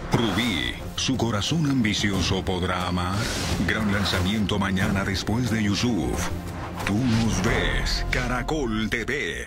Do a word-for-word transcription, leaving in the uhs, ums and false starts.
Rubí, su corazón ambicioso podrá amar. Gran lanzamiento mañana después de Yusuf. Tú nos ves, Caracol T V.